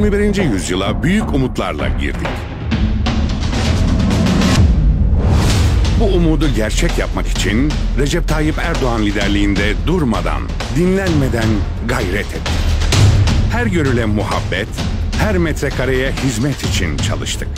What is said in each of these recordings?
21. yüzyıla büyük umutlarla girdik. Bu umudu gerçek yapmak için Recep Tayyip Erdoğan liderliğinde durmadan, dinlenmeden gayret ettik. Her görüle muhabbet, her metrekareye hizmet için çalıştık.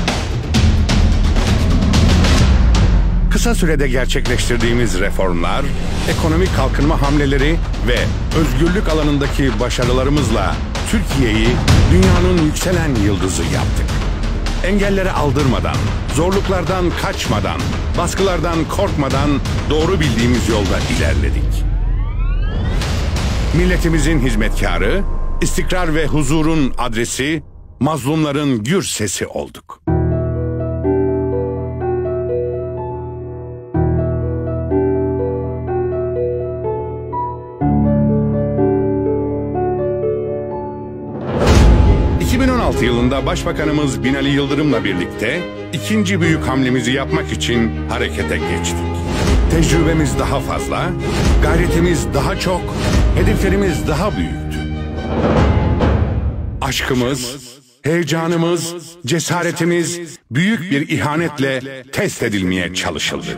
Kısa sürede gerçekleştirdiğimiz reformlar, ekonomik kalkınma hamleleri ve özgürlük alanındaki başarılarımızla Türkiye'yi dünyanın yükselen yıldızı yaptık. Engellere aldırmadan, zorluklardan kaçmadan, baskılardan korkmadan doğru bildiğimiz yolda ilerledik. Milletimizin hizmetkarı, istikrar ve huzurun adresi, mazlumların gür sesi olduk. ...2016 yılında Başbakanımız Binali Yıldırım'la birlikte... ...ikinci büyük hamlemizi yapmak için harekete geçtik. Tecrübemiz daha fazla, gayretimiz daha çok, hedeflerimiz daha büyüktü. Aşkımız, heyecanımız, cesaretimiz büyük bir ihanetle test edilmeye çalışıldı.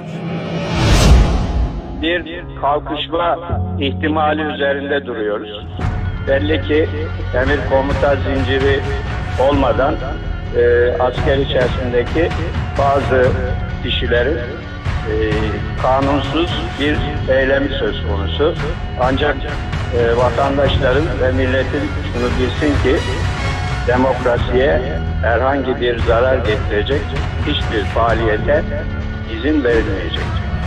Bir kalkışma ihtimali üzerinde duruyoruz. Belli ki emir komuta zinciri olmadan asker içerisindeki bazı kişilerin kanunsuz bir eylemi söz konusu. Ancak vatandaşların ve milletin şunu bilsin ki demokrasiye herhangi bir zarar getirecek hiçbir faaliyete izin verilmeyecek.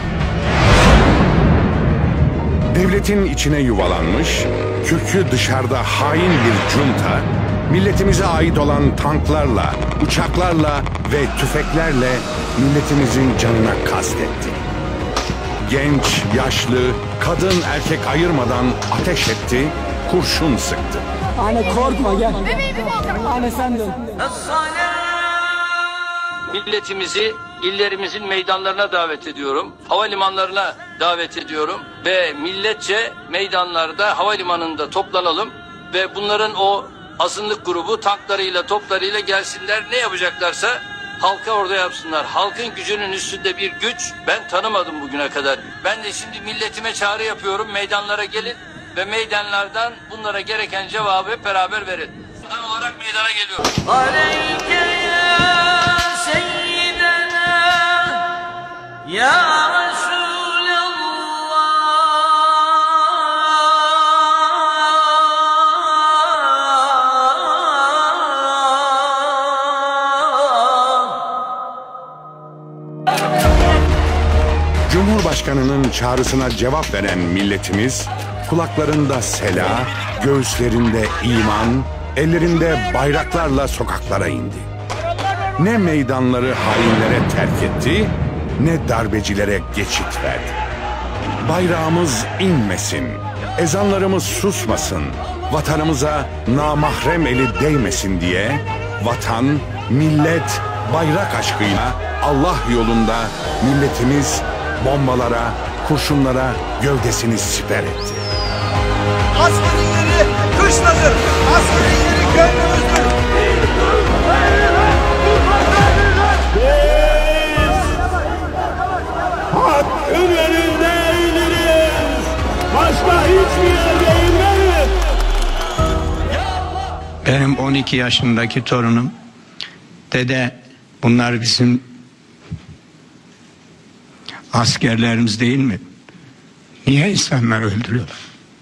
Devletin içine yuvalanmış, kökü dışarıda hain bir junta, milletimize ait olan tanklarla, uçaklarla ve tüfeklerle milletimizin canına kastetti. Genç, yaşlı, kadın, erkek ayırmadan ateş etti, kurşun sıktı. Anne korkma gel. Anne sen dön. Milletimizi illerimizin meydanlarına davet ediyorum. Havalimanlarına davet ediyorum. Ve milletçe meydanlarda, havalimanında toplanalım. Ve bunların o azınlık grubu tanklarıyla, toplarıyla gelsinler. Ne yapacaklarsa halka orada yapsınlar. Halkın gücünün üstünde bir güç ben tanımadım bugüne kadar. Ben de şimdi milletime çağrı yapıyorum. Meydanlara gelin ve meydanlardan bunlara gereken cevabı hep beraber verin. Vatan olarak meydana geliyorum. Ya Cumhurbaşkanının çağrısına cevap veren milletimiz, kulaklarında sela, göğüslerinde iman, ellerinde bayraklarla sokaklara indi. Ne meydanları hainlere terk etti, ne darbecilere geçit verdi. Bayrağımız inmesin, ezanlarımız susmasın, vatanımıza namahrem eli değmesin diye vatan, millet, bayrak aşkıyla Allah yolunda milletimiz bombalara, kurşunlara gövdesini siper etti. Askerin yeri kışladır, askerin yeri gönlümüzdür. Hakkın önünde eğiliriz. Başka hiçbir yerde eğilmeyiz. Benim 12 yaşındaki torunum, dede bunlar bizim askerlerimiz değil mi? Niye insanlar öldürüyorlar?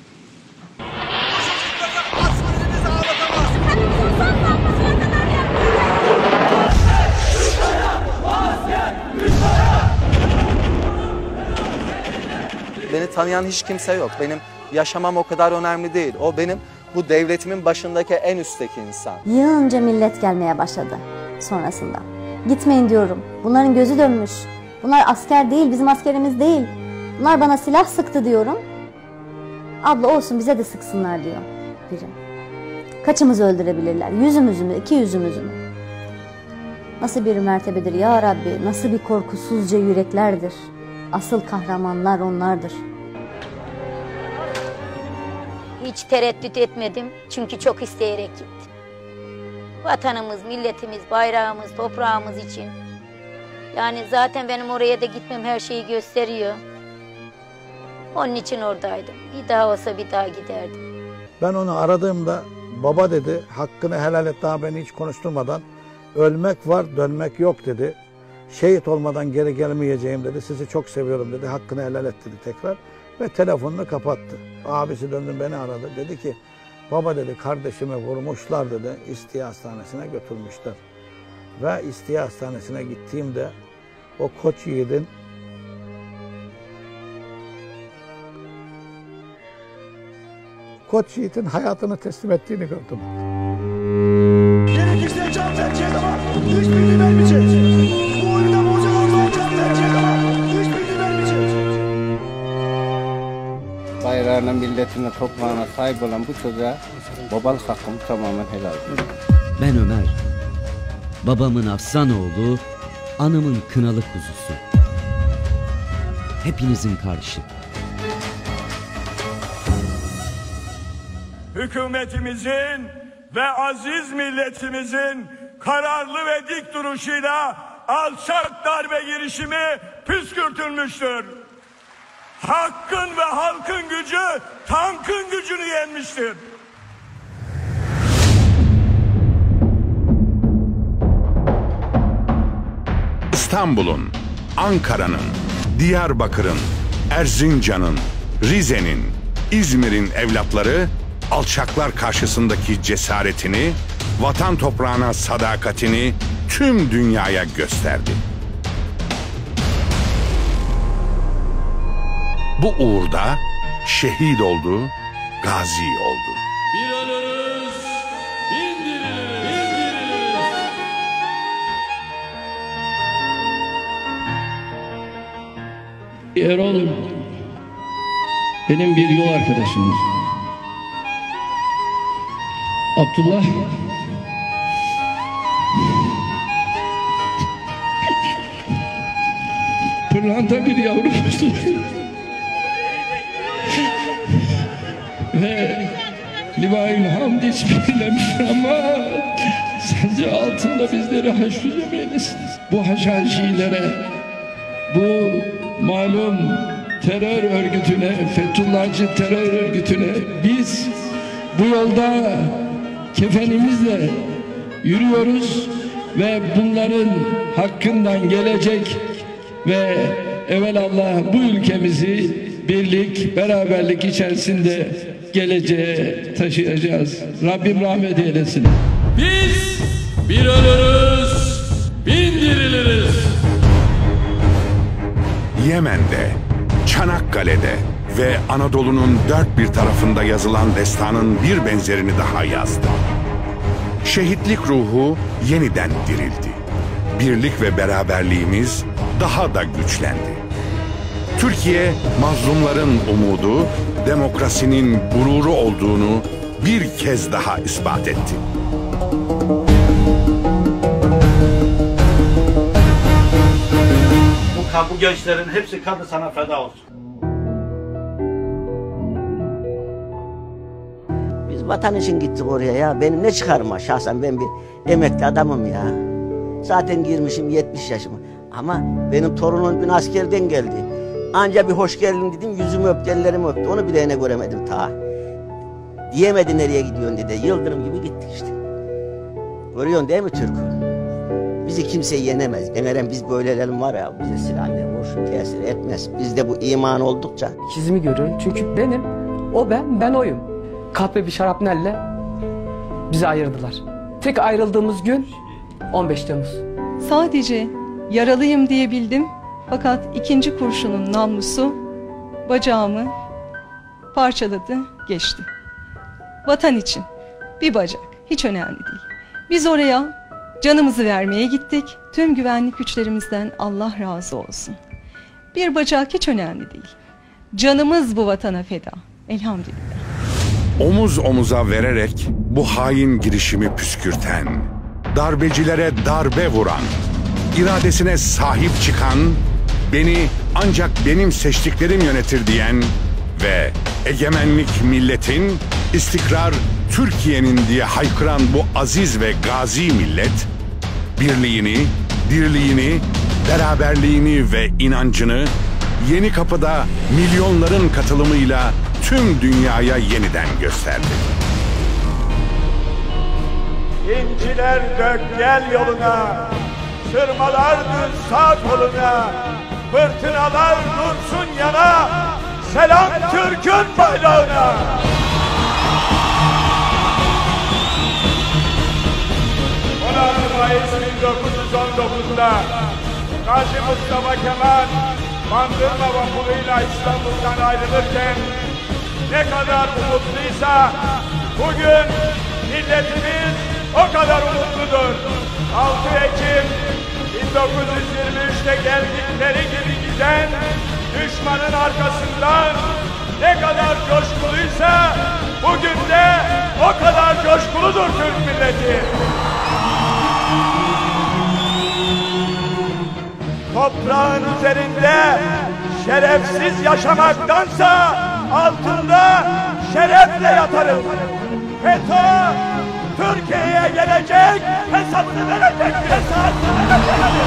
Beni tanıyan hiç kimse yok. Benim yaşamam o kadar önemli değil. O benim bu devletimin başındaki en üstteki insan. Yığınca millet gelmeye başladı sonrasında. Gitmeyin diyorum. Bunların gözü dönmüş. Bunlar asker değil, bizim askerimiz değil. Bunlar bana silah sıktı diyorum. Abla olsun bize de sıksınlar diyor biri. Kaçımızı öldürebilirler? Yüzümüzü mü, iki yüzümüzü mü? Nasıl bir mertebedir ya Rabbi, nasıl bir korkusuzca yüreklerdir. Asıl kahramanlar onlardır. Hiç tereddüt etmedim çünkü çok isteyerek gittim. Vatanımız, milletimiz, bayrağımız, toprağımız için. Yani zaten benim oraya da gitmem her şeyi gösteriyor. Onun için oradaydım. Bir daha olsa bir daha giderdim. Ben onu aradığımda baba dedi, hakkını helal et, daha beni hiç konuşturmadan. Ölmek var, dönmek yok dedi. Şehit olmadan geri gelmeyeceğim dedi. Sizi çok seviyorum dedi. Hakkını helal et dedi tekrar. Ve telefonunu kapattı. Abisi döndü beni aradı. Dedi ki baba dedi kardeşimi vurmuşlar dedi. İstiya Hastanesi'ne götürmüşler. Ve İstiya Hastanesi'ne gittiğimde o koç yiğidin hayatını teslim ettiğini gördüm. Gerekirse can tercih ama hiçbirini vermeyecek. Bu oyunda bozacak olsa can tercih ama hiçbirini vermeyecek. Bayrağına, milletine, toprağına sahip olan bu çocuğa babalık hakkımı tamamen helal ediyorum. Ben Ömer, babamın Afsanoğlu, anamın kınalı kuzusu. Hepinizin kardeşi. Hükümetimizin ve aziz milletimizin kararlı ve dik duruşuyla alçak darbe girişimi püskürtülmüştür. Hakkın ve halkın gücü tankın gücünü yenmiştir. İstanbul'un, Ankara'nın, Diyarbakır'ın, Erzincan'ın, Rize'nin, İzmir'in evlatları alçaklar karşısındaki cesaretini, vatan toprağına sadakatini tüm dünyaya gösterdi. Bu uğurda şehit oldu, gazi oldu. Bir ölürüz, bin diriliriz. Erol benim bir yol arkadaşımız. Abdullah pırlanta bir yavrumuzdur. Ve Livail Hamd ismiyle ama sadece altında bizleri haşrücüm eylesiniz. Bu haşhaşilere, bu malum terör örgütüne, Fethullahçı terör örgütüne biz bu yolda kefenimizle yürüyoruz ve bunların hakkından gelecek ve evelallah bu ülkemizi birlik, beraberlik içerisinde geleceğe taşıyacağız. Rabbim rahmet eylesin. Biz bir ölürüz, bin diriliriz. Yemen'de, Çanakkale'de ve Anadolu'nun dört bir tarafında yazılan destanın bir benzerini daha yazdı. Şehitlik ruhu yeniden dirildi. Birlik ve beraberliğimiz daha da güçlendi. Türkiye, mazlumların umudu, demokrasinin gururu olduğunu bir kez daha ispat etti. Bu gençlerin hepsi kanı sana feda olsun. Biz vatan için gittik oraya ya. Benim ne çıkarım var şahsen, ben bir emekli adamım ya. Zaten girmişim 70 yaşıma. Ama benim torunum bir askerden geldi. Anca bir hoş geldin dedim, yüzümü öptü, ellerimi öptü. Onu bile ne göremedim ta. Diyemedi nereye gidiyorsun dedi. Yıldırım gibi gittik işte. Görüyorsun değil mi Türk'ü? Bizi kimse yenemez. Emeren biz böylelerim var ya, bize silah ne vur, tesir etmez. Bizde bu iman oldukça. İkizimi görüyorum çünkü benim, o ben oyum. Kahpe bir şarapnelle bizi ayırdılar. Tek ayrıldığımız gün 15 Temmuz. Sadece yaralıyım diyebildim. Fakat ikinci kurşunun namlusu bacağımı parçaladı, geçti. Vatan için bir bacak, hiç önemli değil. Biz oraya canımızı vermeye gittik. Tüm güvenlik güçlerimizden Allah razı olsun. Bir bacak hiç önemli değil. Canımız bu vatana feda. Elhamdülillah. Omuz omuza vererek bu hain girişimi püskürten, darbecilere darbe vuran, iradesine sahip çıkan, beni ancak benim seçtiklerim yönetir diyen ve egemenlik milletin, istikrar Türkiye'nin diye haykıran bu aziz ve gazi millet, birliğini, dirliğini, beraberliğini ve inancını Yenikapı'da milyonların katılımıyla tüm dünyaya yeniden gösterdi. İnciler dök gel yoluna, sırmalar düz sağ koluna, fırtınalar dursun yana, selam Türk'ün bayrağına. 16 Mayıs 1919'da Gazi Mustafa Kemal Bandırma vapuruyla İstanbul'dan ayrılırken ne kadar umutluysa bugün milletimiz o kadar umutludur. 6 Ekim 1923'te geldikleri gibi giden düşmanın arkasından ne kadar coşkuluysa bugün de o kadar coşkuludur Türk milleti. Toprağın üzerinde şerefsiz yaşamaktansa altında şerefle yatarım. FETÖ Türkiye'ye gelecek, hesabını verecek, hesabını verecek.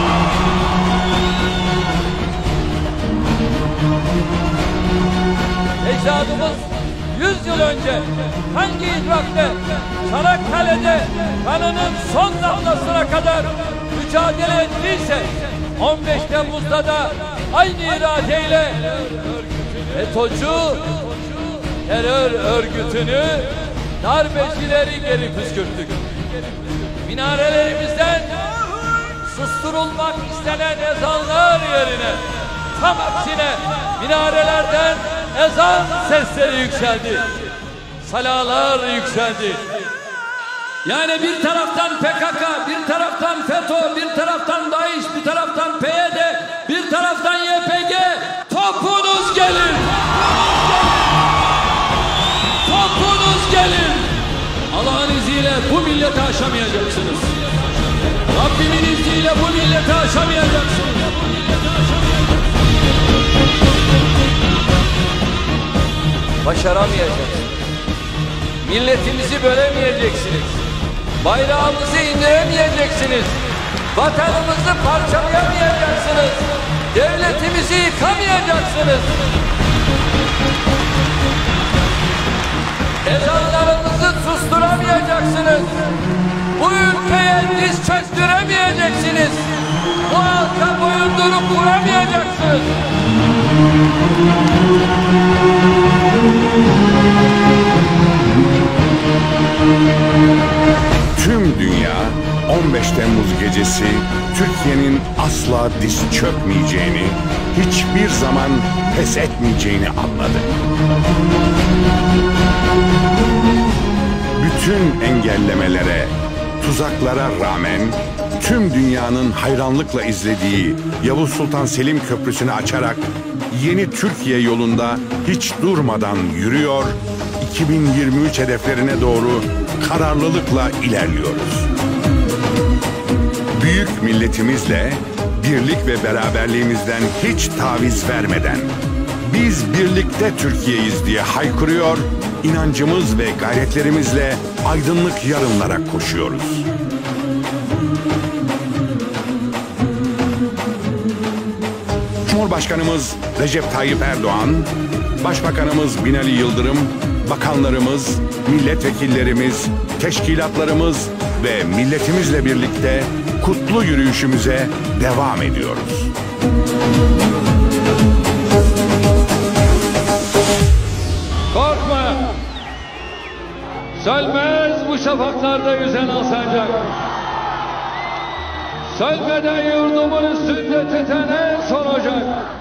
Ecdadımız 100 yıl önce hangi idrakle Çanakkale'de kanının son damlasına kadar mücadele ettiyse 15 Temmuz'da da aynı iradeyle FETÖ'cü terör örgütünü darbecileri geri püskürttük. Minarelerimizden susturulmak istenen ezanlar yerine tam aksine minarelerden ezan sesleri yükseldi. Salalar yükseldi. Yani bir taraftan PKK, bir taraftan FETÖ, bir taraftan DAEŞ, bir taraftan PYD, bir taraftan YPG. Topunuz gelin! Topunuz gelin! Allah'ın izniyle bu milleti aşamayacaksınız. Rabbimin izniyle bu milleti aşamayacaksınız. Başaramayacaksınız. Milletimizi bölemeyeceksiniz. Bayrağımızı indiremeyeceksiniz. Vatanımızı parçalayamayacaksınız. Devletimizi yıkamayacaksınız. Ezanlarımızı susturamayacaksınız. Bu ülkeye diz çöktüremeyeceksiniz. Bu halka boyundurup vuramayacaksınız. Tüm dünya 15 Temmuz gecesi Türkiye'nin asla diz çökmeyeceğini, hiçbir zaman pes etmeyeceğini anladı. Bütün engellemelere, tuzaklara rağmen tüm dünyanın hayranlıkla izlediği Yavuz Sultan Selim Köprüsü'nü açarak yeni Türkiye yolunda hiç durmadan yürüyor, 2023 hedeflerine doğru kararlılıkla ilerliyoruz. Büyük milletimizle birlik ve beraberliğimizden hiç taviz vermeden biz birlikte Türkiye'yiz diye haykırıyor, inancımız ve gayretlerimizle aydınlık yarınlara koşuyoruz. Cumhurbaşkanımız Recep Tayyip Erdoğan, Başbakanımız Binali Yıldırım, bakanlarımız, milletvekillerimiz, teşkilatlarımız ve milletimizle birlikte kutlu yürüyüşümüze devam ediyoruz. Korkma! Sönmez bu şafaklarda yüzen alsancak. Sönmeden yurdumun üstünde titreyen son ocak.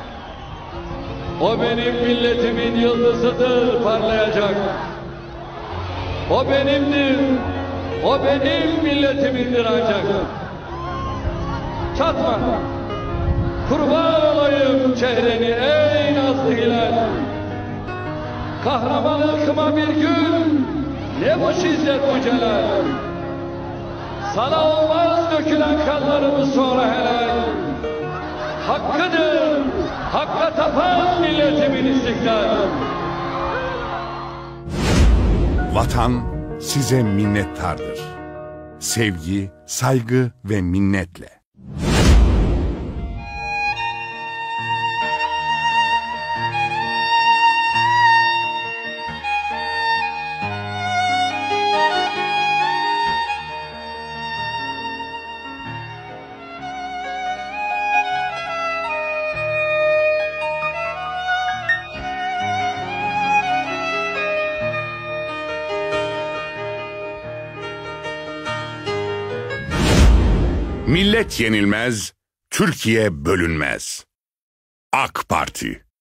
O benim milletimin yıldızıdır parlayacak. O benimdir, o benim milletimindir ancak. Çatma, kurban olayım çehreni ey nazlı hilal. Kahramanlıkıma bir gün ne bu şiddet bu celal. Sana olmaz dökülen kanlarımız sonra helal. Hakkıdır, hakka tapan milletimin istiklal. Vatan size minnettardır. Sevgi, saygı ve minnetle. Millet yenilmez, Türkiye bölünmez. AK Parti.